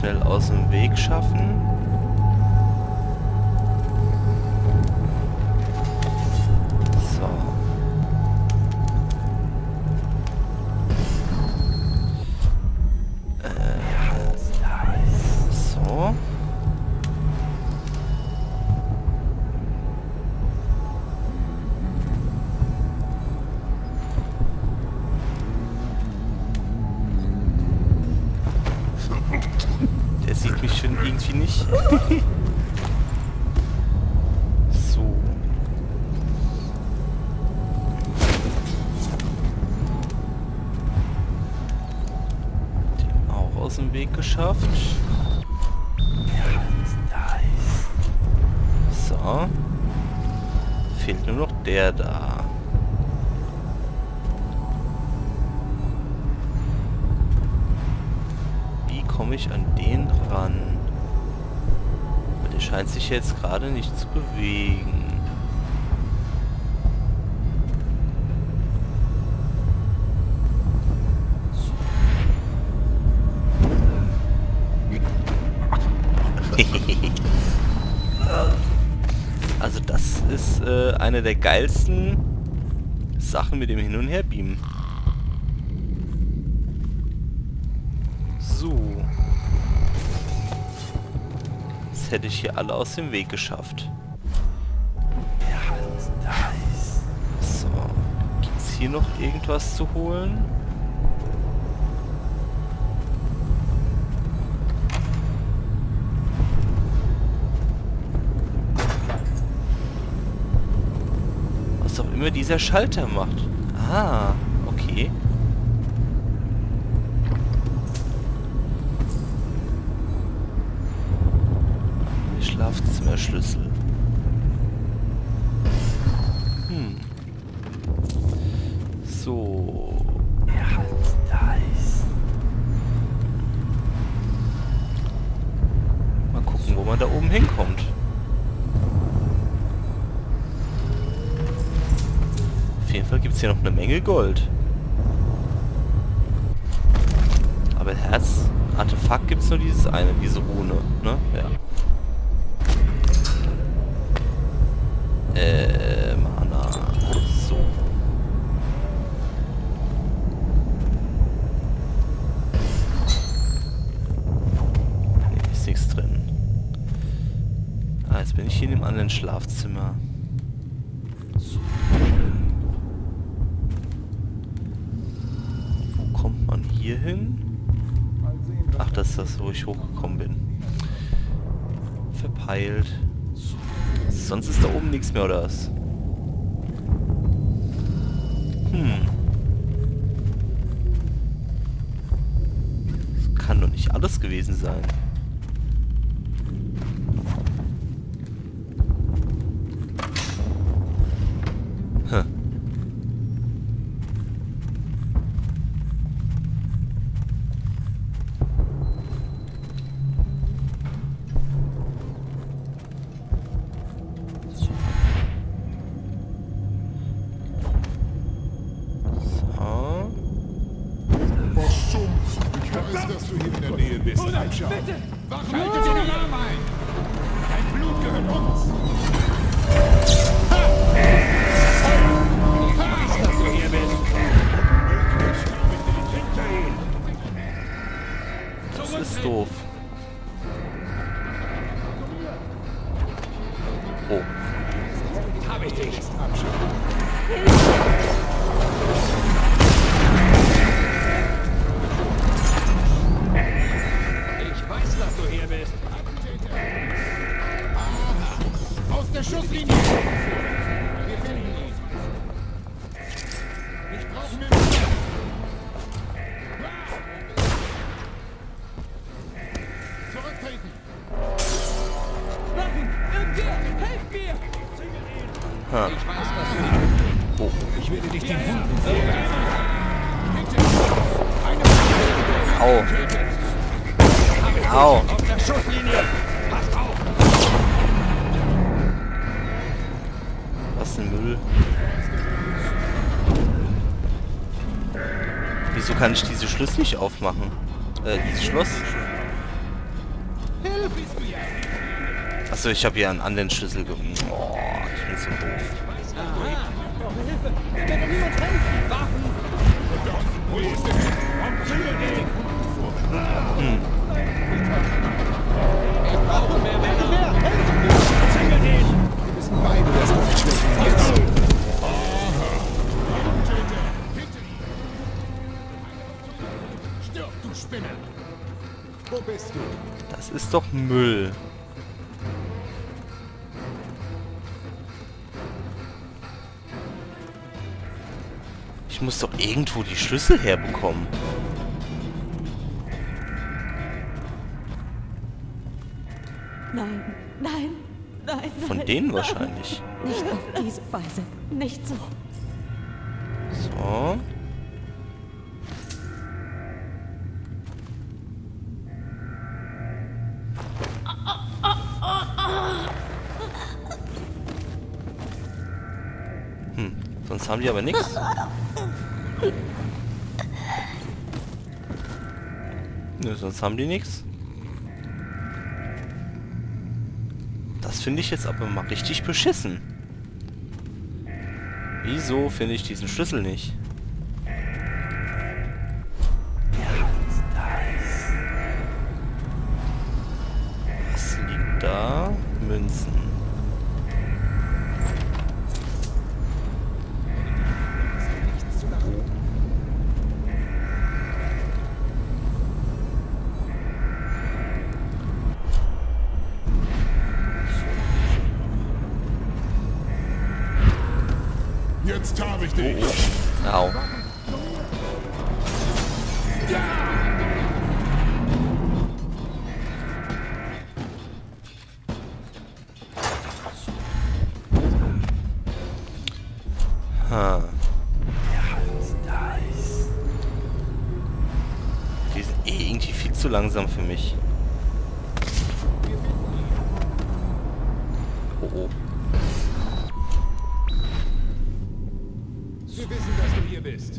schnell aus dem Weg schaffen. So. So. Der sieht mich schon irgendwie nicht. So. Den auch aus dem Weg geschafft. So. Fehlt nur noch der da. Wie komme ich an den ran? Der scheint sich jetzt gerade nicht zu bewegen. Also das ist eine der geilsten Sachen mit dem Hin- und Herbeamen. So. Jetzt hätte ich hier alle aus dem Weg geschafft. So. Gibt's hier noch irgendwas zu holen? Was auch immer dieser Schalter macht. Ah, okay. Schlafzimmerschlüssel. So. Mal gucken, wo man da oben hinkommt. Auf jeden Fall gibt es hier noch eine Menge Gold. Aber Herz-Artefakt gibt es nur dieses eine, diese Rune, ne? Ja. Mana. So. Nee, ist nichts drin. Ah, jetzt bin ich hier in dem anderen Schlafzimmer. So. Wo kommt man hier hin? Ach, das ist das, wo ich hochgekommen bin. Verpeilt. Sonst ist da oben nichts mehr, oder was? Das kann doch nicht alles gewesen sein. Hm. Dass du hier in der Nähe bist. Bitte! Schaltet den Alarm ein! Dein Blut gehört uns! Ich weiß, dass du hier bist! Das ist doof. Oh. Hab ich dich! Aus der Schusslinie! Wir finden ihn! Ich brauche mehr! Zurücktreten! Waffen! Irgendwer! Helft mir! Ha. Ich weiß, was du... Oh. Ich werde dich den Hunden vorwerfen! Au. Au. Auf der Schusslinie! Passt auf! Was ein Müll. Wieso kann ich diese Schlüssel nicht aufmachen? Dieses Schloss? Achso, ich habe hier einen anderen Schlüssel gefunden. Oh, ich bin so doof. Hilfe! Ich werde niemand helfen! Wachen! Wo ist der? Ich brauche mehr Männer! Helfen mir! Zügel den! Wir müssen beide das durchstechen. Jetzt! Stirb, du Spinne! Wo bist du? Das ist doch Müll. Ich muss doch irgendwo die Schlüssel herbekommen. Nein, nein, nein, Von nein, denen nein. wahrscheinlich. Nicht auf diese Weise. Nicht so. So. Sonst haben die aber nichts. Nö, sonst haben die nichts. Das finde ich jetzt aber mal richtig beschissen. Wieso finde ich diesen Schlüssel nicht? Was liegt da? Münzen. Jetzt habe ich dich! Au. Ha. Die sind eh irgendwie viel zu langsam für mich. Oh oh. Wir wissen, dass du hier bist.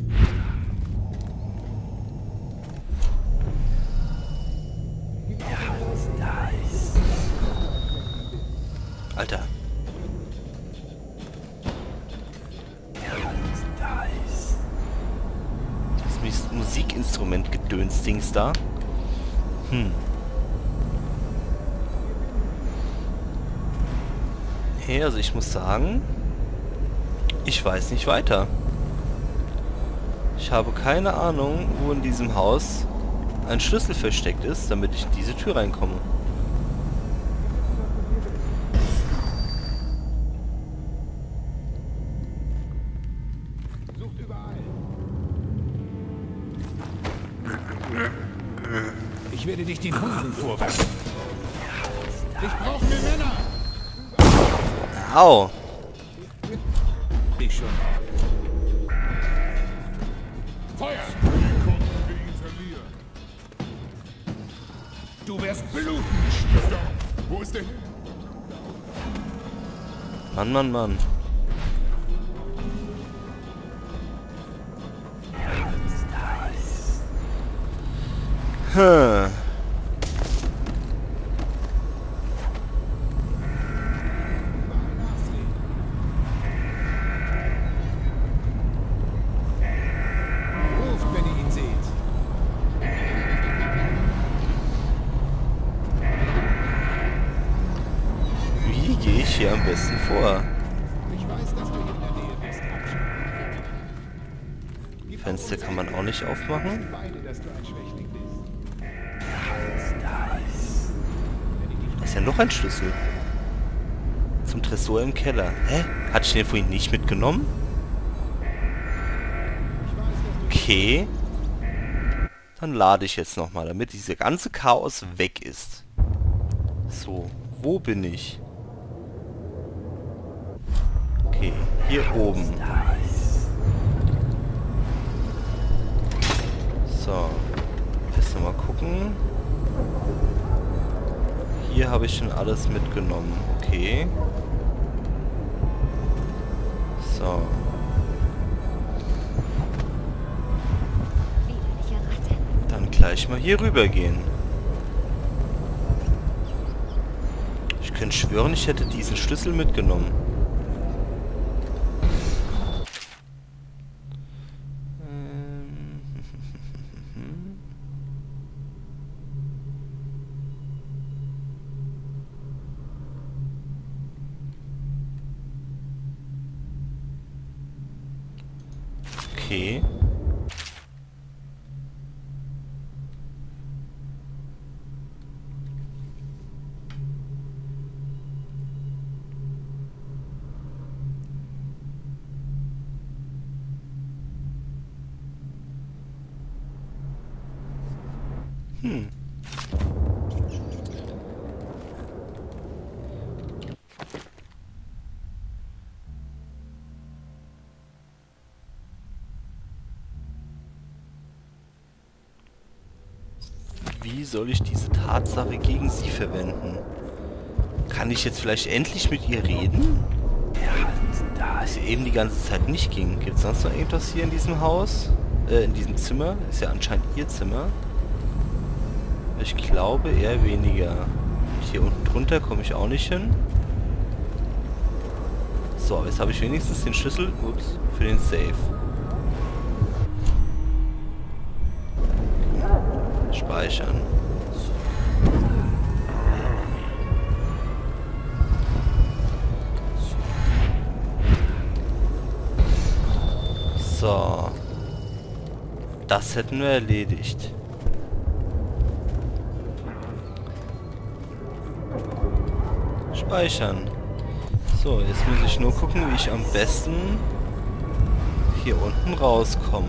Alter. Das Musikinstrument-Gedöns-Dings da. Hey, also ich muss sagen, ich weiß nicht weiter. Ich habe keine Ahnung, wo in diesem Haus ein Schlüssel versteckt ist, damit ich in diese Tür reinkomme. Sucht überall. Ich werde dich den Hunden vorwerfen. Ich brauche mehr Männer! Au! Ich schon. Feuer! Wie konnten wir ihn verlieren? Du wirst bluten, Stifter! Wo ist der? Mann, Mann, Mann. Hm. Ruft, wenn ihr ihn seht. Wie gehe ich hier am besten vor? Ich weiß, dass du hier in der Nähe bist. Abschied. Fenster kann man auch nicht aufmachen. Beide, dass du ein Schwächling bist. Da ist ja noch ein Schlüssel. Zum Tresor im Keller. Hä? Hatte ich den vorhin nicht mitgenommen? Okay. Dann lade ich jetzt nochmal, damit diese ganze Chaos weg ist. So, wo bin ich? Okay, hier oben. So. Erst mal gucken. Hier habe ich schon alles mitgenommen. Okay. So. Dann gleich mal hier rüber gehen. könnte schwören, ich hätte diesen Schlüssel mitgenommen. Okay. Wie soll ich diese Tatsache gegen sie verwenden? Kann ich jetzt vielleicht endlich mit ihr reden? Ja, da es eben die ganze Zeit nicht ging. Gibt es sonst noch irgendwas hier in diesem Haus? In diesem Zimmer? Ist ja anscheinend ihr Zimmer. Ich glaube eher weniger. Hier unten drunter komme ich auch nicht hin. So, aber jetzt habe ich wenigstens den Schlüssel, ups, für den Safe. Speichern. So. Das hätten wir erledigt. Speichern. So, jetzt muss ich nur gucken, wie ich am besten hier unten rauskomme.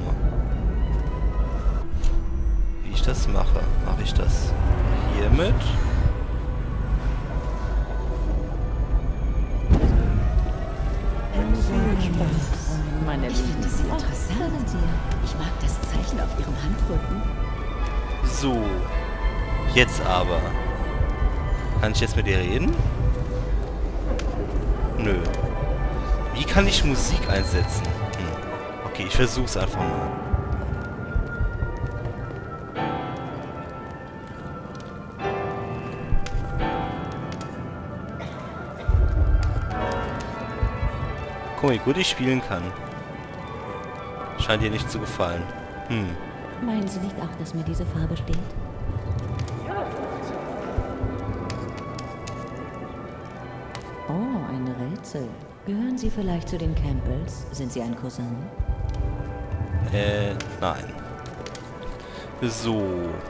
Wie ich das mache. Mache ich das hiermit? Meine Lieben, Sie interessant. Ich mag das Zeichen auf Ihrem Handrücken. So. Jetzt aber. Kann ich jetzt mit dir reden? Nö. Wie kann ich Musik einsetzen? Okay, ich versuch's einfach mal. Guck mal, wie gut ich spielen kann. Scheint dir nicht zu gefallen. Meinen Sie nicht auch, dass mir diese Farbe steht? Oh, ein Rätsel. Gehören Sie vielleicht zu den Campbells? Sind Sie ein Cousin? Nein. So.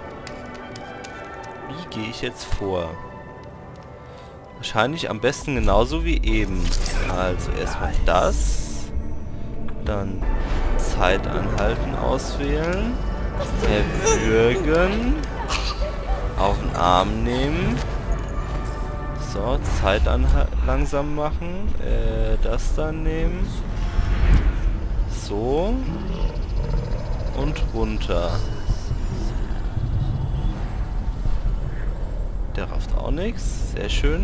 Wie gehe ich jetzt vor? Wahrscheinlich am besten genauso wie eben. Also erstmal das. Dann Zeit anhalten auswählen. Erwürgen. Auf den Arm nehmen. So, Zeit langsam machen. Das dann nehmen. So. Und runter. Der rafft auch nichts. Sehr schön.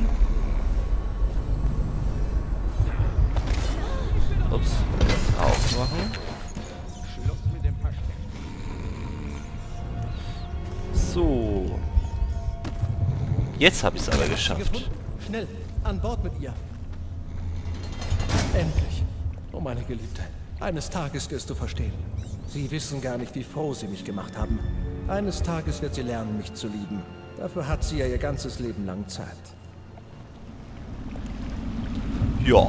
Ups. Aufmachen. So. Jetzt habe ich es aber geschafft. Schnell, an Bord mit ihr. Endlich. Oh, meine Geliebte. Eines Tages wirst du verstehen. Sie wissen gar nicht, wie froh sie mich gemacht haben. Eines Tages wird sie lernen, mich zu lieben. Dafür hat sie ja ihr ganzes Leben lang Zeit. Ja.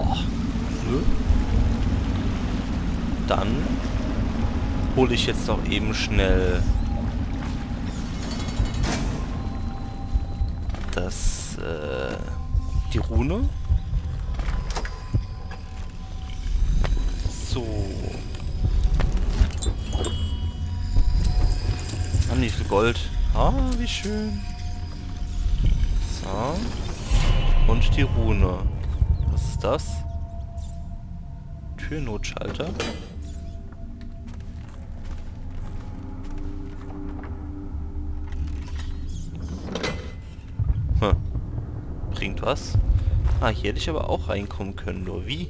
Dann hole ich jetzt noch eben schnell die Rune. So. Mann, wie viel Gold. Ah, wie schön. So. Und die Rune. Was ist das? Türnotschalter. Bringt was. Ah, hier hätte ich aber auch reinkommen können. Nur wie?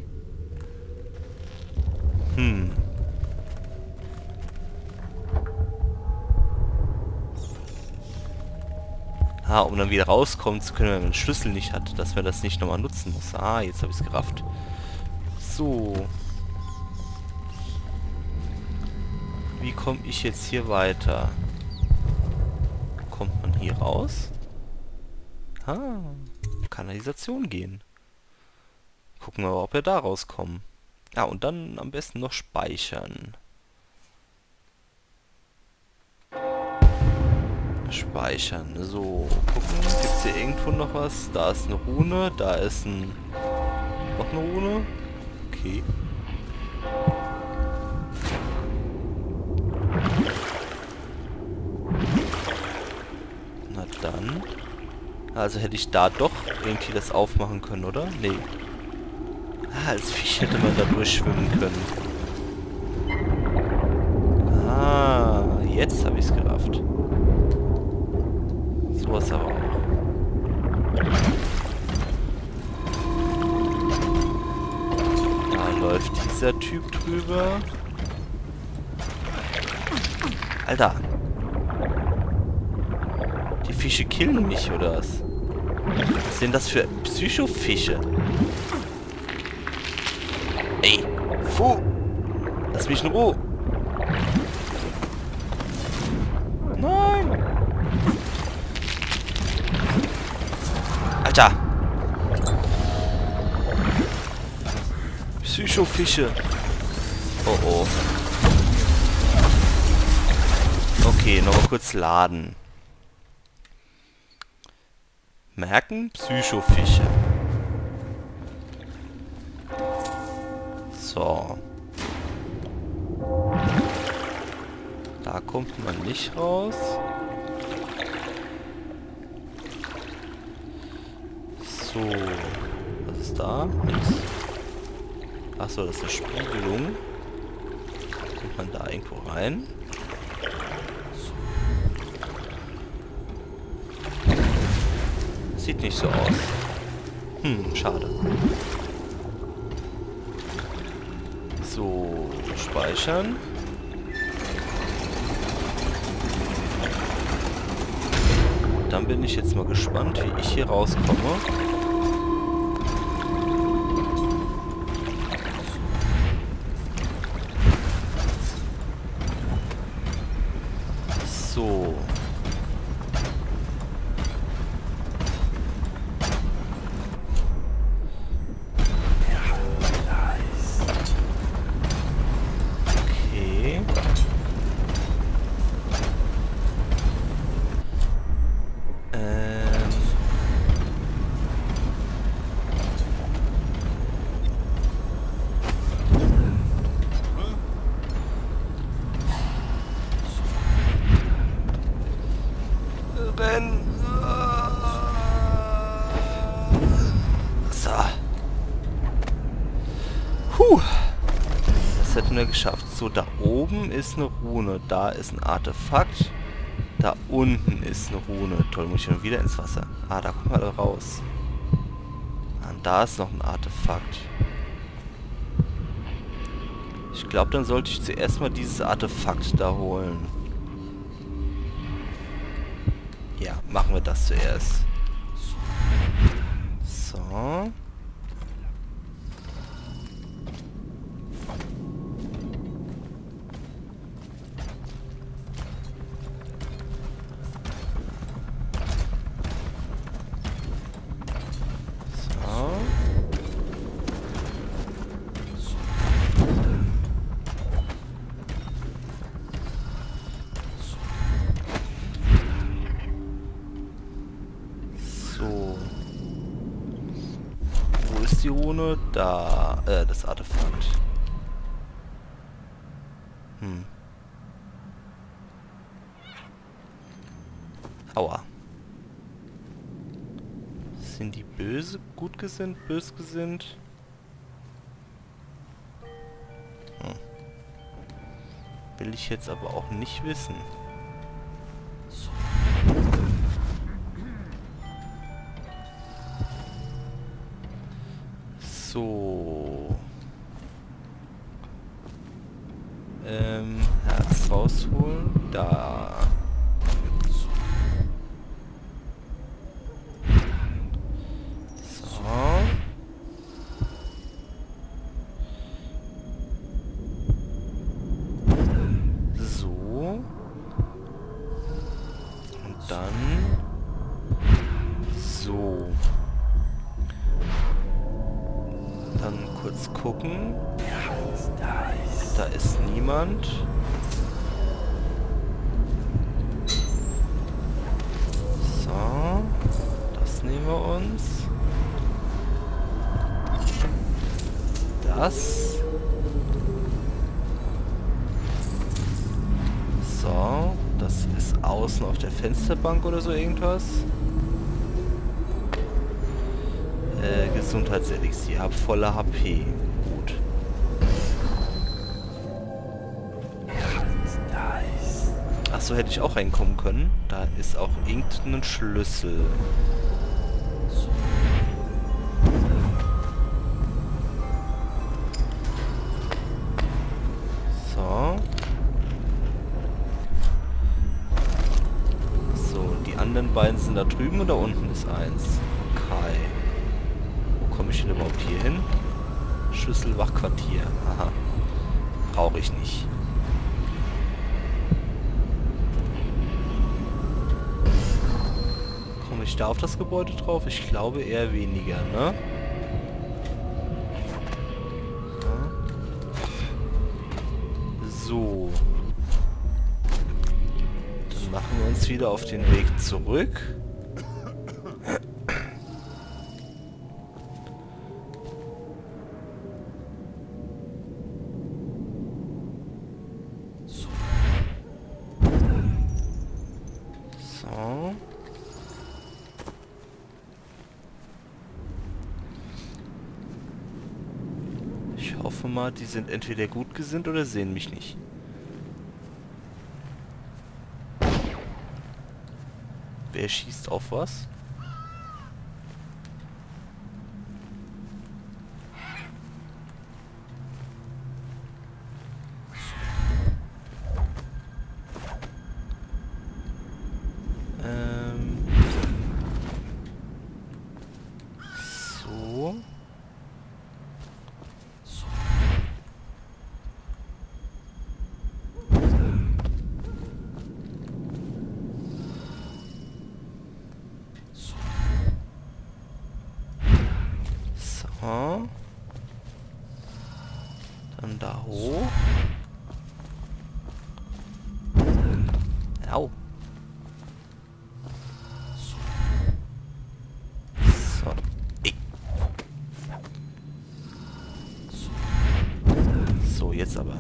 Ah, um dann wieder rauskommen zu können, wenn man den Schlüssel nicht hat, dass man das nicht nochmal nutzen muss. Ah, jetzt habe ich es gerafft. So. Wie komme ich jetzt hier weiter? Kommt man hier raus? Ah, Kanalisation gehen. Gucken wir mal, ob wir da rauskommen. Ja, und dann am besten noch speichern. Speichern. So, gucken. Gibt es hier irgendwo noch was? Da ist eine Rune. Da ist ein... noch eine Rune. Okay. Na dann. Also hätte ich da doch irgendwie das aufmachen können, oder? Nee. Ah, als Fisch hätte man da durchschwimmen können. Ah, jetzt habe ich es gerafft. Sowas aber auch. Da läuft dieser Typ drüber. Alter. Die Fische killen mich, oder was? Was sind das für Psychofische? Ey, Fu! Lass mich in Ruhe! Nein! Alter! Psychofische! Oh oh. Okay, nochmal kurz laden. Merken? Psychofische. So. Da kommt man nicht raus. So. Was ist da? Nichts. Achso, das ist eine Spiegelung. Kommt man da irgendwo rein? Sieht nicht so aus. Schade. So, speichern. Dann bin ich jetzt mal gespannt, wie ich hier rauskomme. So. So. Das hätten wir geschafft. So, da oben ist eine Rune. Da ist ein Artefakt. Da unten ist eine Rune. Toll, muss ich schon wieder ins Wasser. Ah, da kommen wir alle raus. Und da ist noch ein Artefakt. Ich glaube, dann sollte ich zuerst mal dieses Artefakt da holen. Ja, machen wir das zuerst. So. Die Rune, da, das Artefakt. Aua. Sind die böse, gut gesinnt, bös gesinnt? Will ich jetzt aber auch nicht wissen. So. Herz rausholen. Da. Dann... So. Dann kurz gucken. Da ist niemand. So. Das nehmen wir uns. Das. So. Das ist außen auf der Fensterbank oder so irgendwas. Gesundheitselixier. Hab volle HP. Gut. Achso, hätte ich auch reinkommen können. Da ist auch irgendein Schlüssel. So. So, die anderen beiden sind da drüben und da unten ist eins. Okay. Wo komme ich denn überhaupt hier hin? Schlüssel Wachquartier. Aha. Brauche ich nicht. Komme ich da auf das Gebäude drauf? Ich glaube eher weniger, ne? Ja. So. Dann machen wir uns wieder auf den Weg zurück. So. Ich hoffe mal, die sind entweder gut gesinnt oder sehen mich nicht. Wer schießt auf was? So. So. Dann da hoch. Au. So. So, jetzt aber.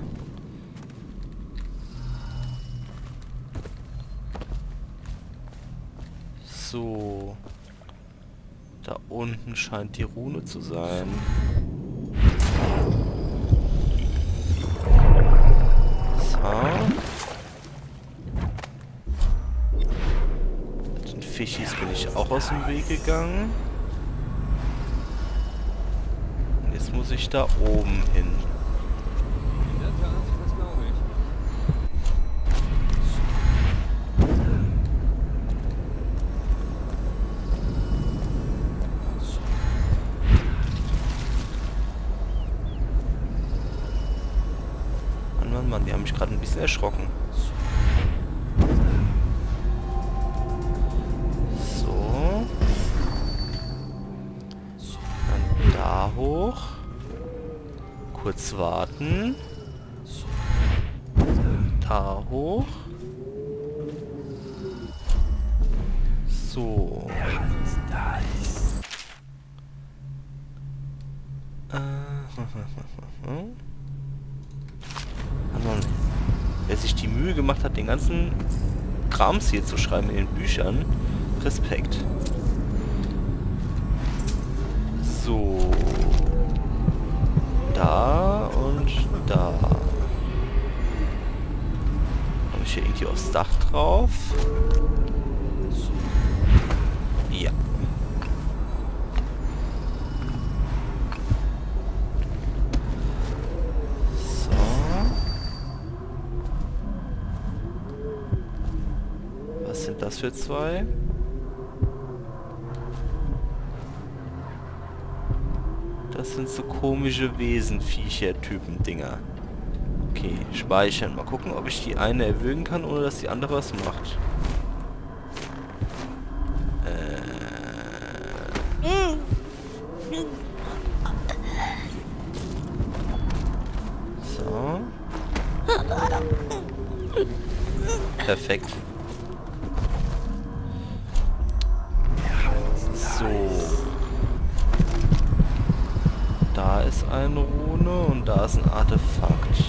So. Da unten scheint die Rune zu sein. So. Mit den Fischis bin ich auch aus dem Weg gegangen. Und jetzt muss ich da oben hin. Mann, die haben mich gerade ein bisschen erschrocken. So. Dann da hoch. Kurz warten. Da hoch. So. Wer sich die Mühe gemacht hat, den ganzen Krams hier zu schreiben in den Büchern, Respekt. So. Da und da. Komme ich hier irgendwie aufs Dach drauf? Ja. Was sind das für zwei? Das sind so komische Wesen, Viecher, Typen, Dinger. Okay, speichern. Mal gucken, ob ich die eine erwürgen kann, ohne dass die andere was macht. Perfekt. So. Da ist eine Rune und da ist ein Artefakt.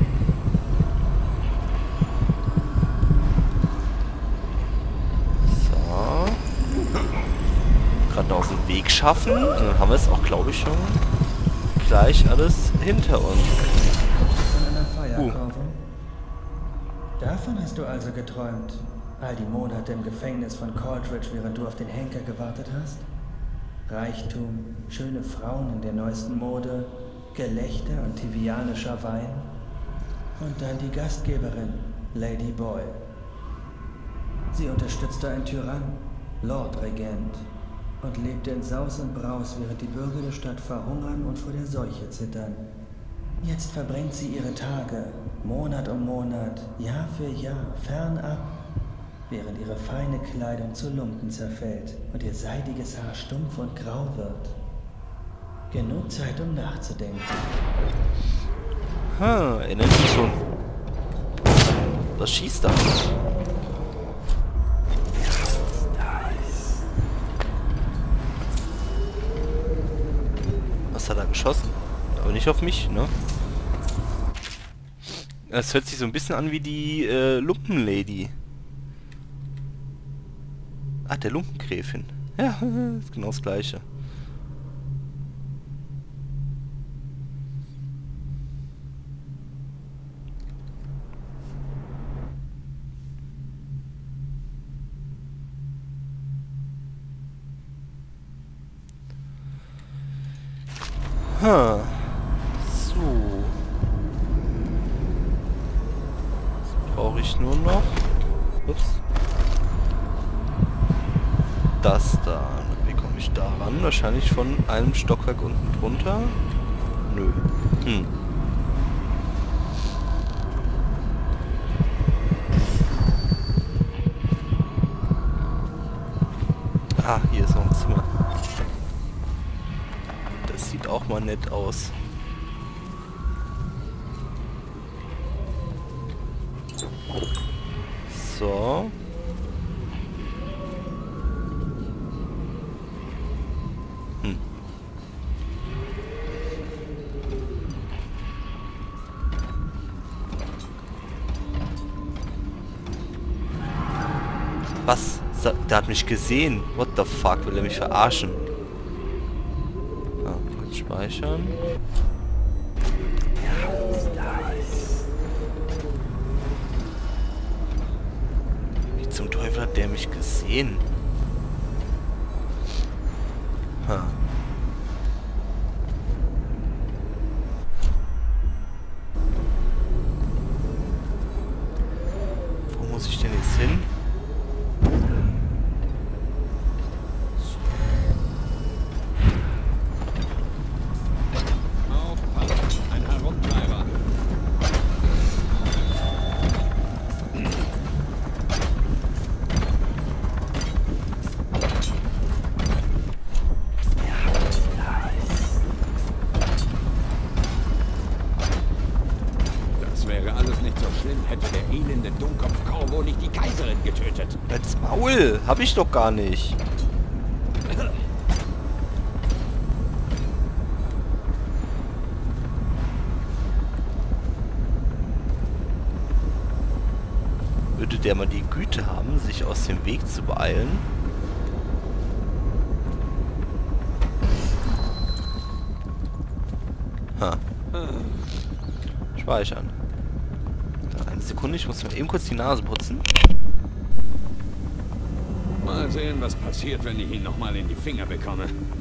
So. Gerade noch aus dem Weg schaffen. Und dann haben wir es auch, glaube ich, schon gleich alles hinter uns. Von einer Feierkurve. Davon hast du also geträumt. All die Monate im Gefängnis von Coldridge, während du auf den Henker gewartet hast? Reichtum, schöne Frauen in der neuesten Mode, Gelächter und tivianischer Wein. Und dann die Gastgeberin, Lady Boyle. Sie unterstützte einen Tyrann, Lord Regent, und lebte in Saus und Braus, während die Bürger der Stadt verhungern und vor der Seuche zittern. Jetzt verbringt sie ihre Tage, Monat um Monat, Jahr für Jahr, fernab, während ihre feine Kleidung zu Lumpen zerfällt und ihr seidiges Haar stumpf und grau wird. Genug Zeit, um nachzudenken. Erinnert mich schon. Was schießt da? Was hat er geschossen? Aber nicht auf mich, ne? Es hört sich so ein bisschen an wie die Lumpenlady. Ah, der Lumpengräfin. Ja, ist genau das gleiche. So. Jetzt brauche ich nur noch. Ups. Das da. Wie komme ich da ran? Wahrscheinlich von einem Stockwerk unten drunter. Nö. Ah, hier ist noch ein Zimmer. Das sieht auch mal nett aus. So. Was? Der hat mich gesehen. What the fuck? Will er mich verarschen? Kurz speichern. Wie zum Teufel hat der mich gesehen? Wo muss ich denn jetzt hin? Hätte der elende Dummkopf Corvo nicht die Kaiserin getötet. Als Maul! Hab ich doch gar nicht. Würde der mal die Güte haben, sich aus dem Weg zu beeilen? Speichern. Eine Sekunde, ich muss mir eben kurz die Nase putzen. Mal sehen, was passiert, wenn ich ihn nochmal in die Finger bekomme.